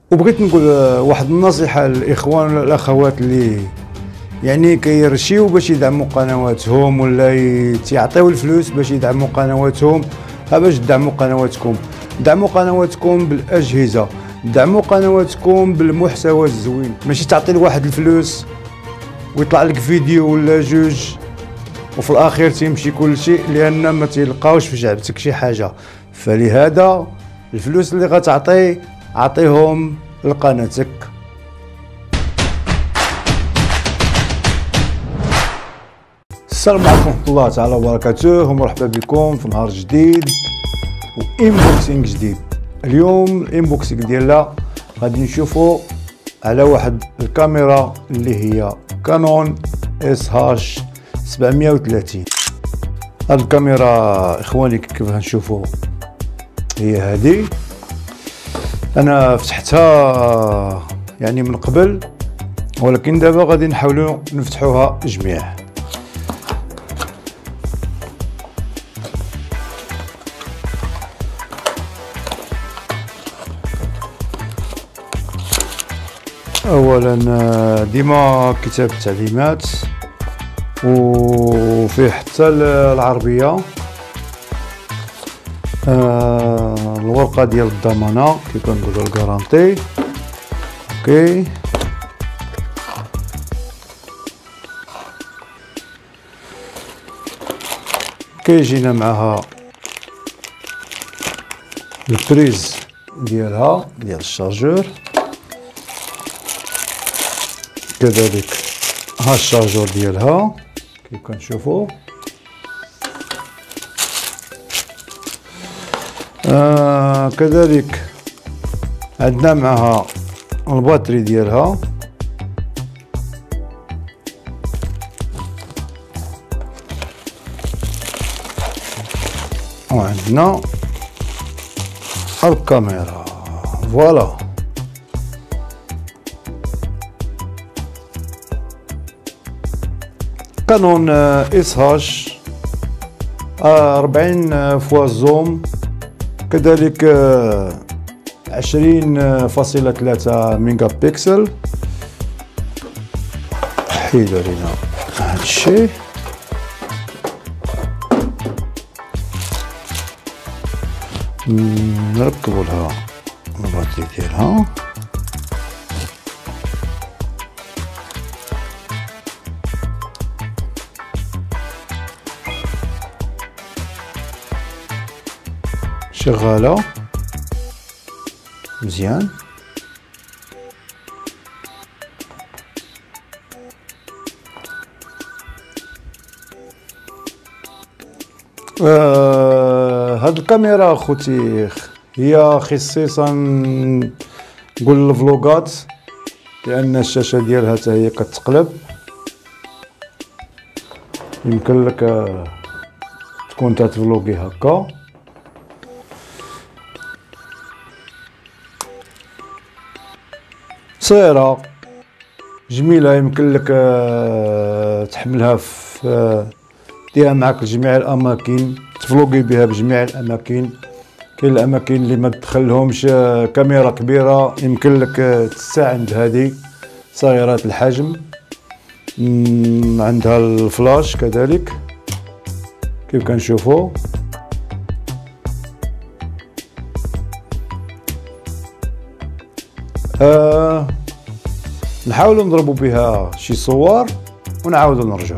وبغيت نقول واحد النصيحه للاخوان والاخوات اللي يعني كيرشيو باش يدعموا قنواتهم ولا يعطيو الفلوس باش يدعموا قنواتهم. باش تدعموا قنواتكم، دعموا قنواتكم بالاجهزه، دعموا قنواتكم بالمحتوى الزوين، ماشي تعطي لواحد الفلوس ويطلع لك فيديو ولا جوج وفي الاخير تيمشي كل شيء لان ما تلقاوش في جعبتك شي حاجه. فلهذا الفلوس اللي غتعطي عطيهم لقناتك. السلام عليكم ورحمه الله تعالى وبركاته، ومرحبا بكم في نهار جديد وانبوكسينغ جديد. اليوم الانبوكسينغ ديالنا غادي نشوفوا على واحد الكاميرا اللي هي كانون SH 730. هاد الكاميرا اخواني كيف غنشوفوا هي هذه. انا فتحتها يعني من قبل، ولكن دابا غادي نحاولوا نفتحوها جميع. اولا ديما كتاب التعليمات وفيه حتى العربيه، الورقه ديال الضمانه كيف كنقولوا الكارانتي. اوكي، كيجينا معها البريز ديالها ديال الشارجور، كذلك ها الشارجور ديالها كيف كنشوفوا. كذلك عندنا معها الباتري ديالها، وعندنا الكاميرا. فوالا، كانون SH 40 فوا زوم، كذلك 20.3 ميجا بكسل. حيدوا لينا هاد الشيء. نركبوا لها الباتري ديالها. شغالة مزيان. هاد الكاميرا اخوتي هي خصيصا نقول الفلوغات، لان الشاشة ديالها حتى هي كتقلب. يمكن لك تكون تتفلوغي هكا. صغيرة جميلة، يمكن لك تحملها في ديها معك لجميع الأماكن، تفلوقي بها بجميع الأماكن. كاين الأماكن اللي ما تدخلهمش كاميرا كبيرة، يمكن لك تستعند هذه صغيرة الحجم. عندها الفلاش كذلك كيف كنشوفوا. نحاولوا نضربوا بها شي صور ونعاودوا نرجعوا.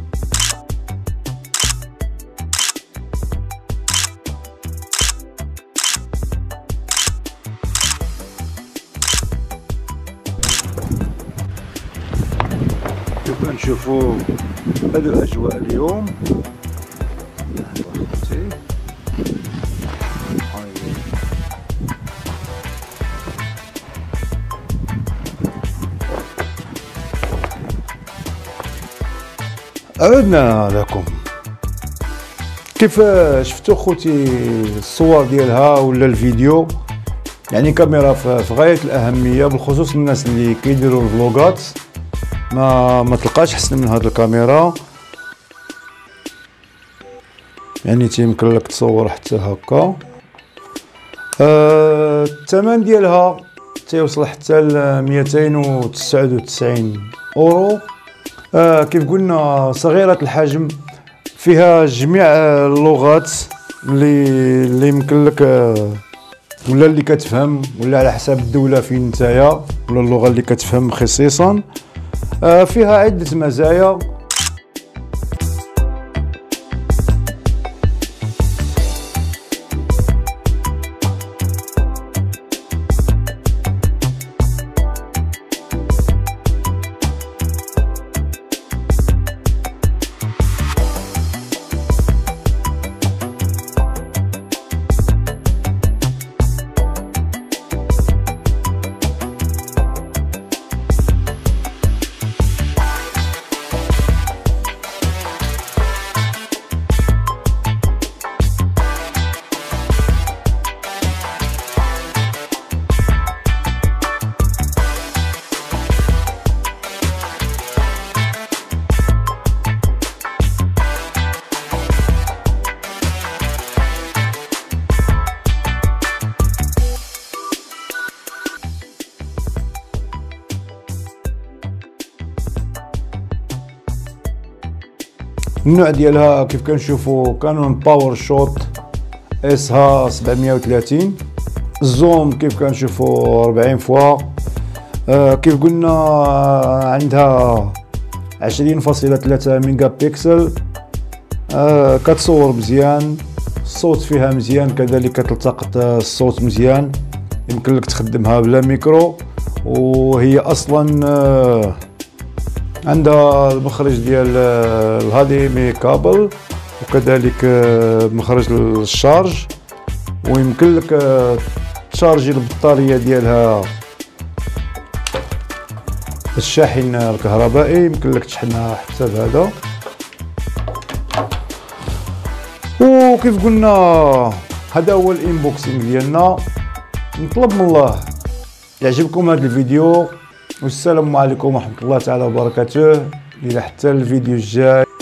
كيف نشوفوا هذو اجواء اليوم. عدنا لكم. كيف شفتوا خوتي الصور ديالها ولا الفيديو؟ يعني كاميرا في غاية الأهمية، بالخصوص الناس اللي كيديروا الفلوغات. ما تلقاش حسن من هذه الكاميرا، يعني تيمكن لك تصور حتى هكا. الثمن ديالها تيوصل حتى ل 299 اورو. كيف قلنا صغيرة الحجم، فيها جميع اللغات اللي يمكن لك ولا اللي كتفهم، ولا على حساب الدولة فين نتايا ولا اللغة اللي كتفهم خصيصا. فيها عدة مزايا. النوع ديالها كيف كنشوفوا كانون باور شوت اس ها 730. الزوم كيف كنشوفوا 40 فوا. كيف قلنا عندها 20.3 ميجا بكسل. كتصور مزيان، الصوت فيها مزيان، كذلك كتلتقط الصوت مزيان، يمكن لك تخدمها بلا ميكرو. وهي اصلا عندها المخرج ديال الهادي مي كابل، وكذلك مخرج للشارج، ويمكن لك تشارجي البطارية ديالها الشاحن الكهربائي، يمكن لك تشحنها حتى بهذا. وكيف قلنا هذا هو الانبوكسينغ ديالنا. نطلب من الله يعجبكم هذا الفيديو، والسلام عليكم ورحمة الله تعالى وبركاته. إلى حتى الفيديو الجاي.